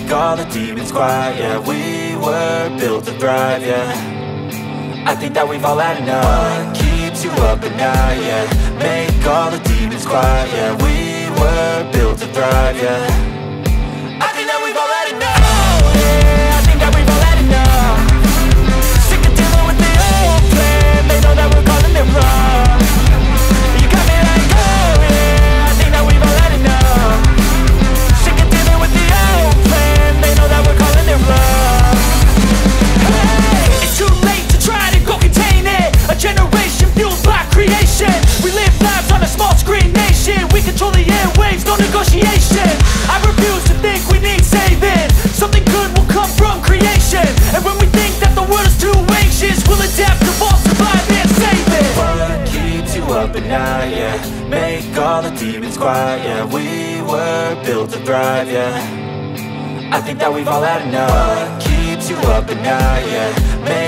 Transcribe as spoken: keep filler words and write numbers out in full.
make all the demons quiet. Yeah, we were built to thrive, yeah. I think that we've all had enough. What keeps you up at night, yeah. Make all the demons quiet, yeah. We were built to thrive, yeah. I think that we've all had enough. Oh yeah, I think that we've all had enough. Sick of dealing with the old plan. They know that we're calling it wrong. You got me like, oh yeah, I think that we've all had enough. Sick of dealing with the old plan. They know that we're calling it wrong. Hey, it's too late to try to go contain it. A generation fueled by creation. We live lives on a small screen nation. We control the airwaves, no negotiation. I refuse to think we need saving. Something good will come from creation. And when we think that the world is too anxious, we'll adapt, evolve, survive and save it. What keeps you up at night, yeah. Make all the demons quiet, yeah. We were built to thrive, yeah. I think that we've all had enough. What keeps you up at night, yeah. Make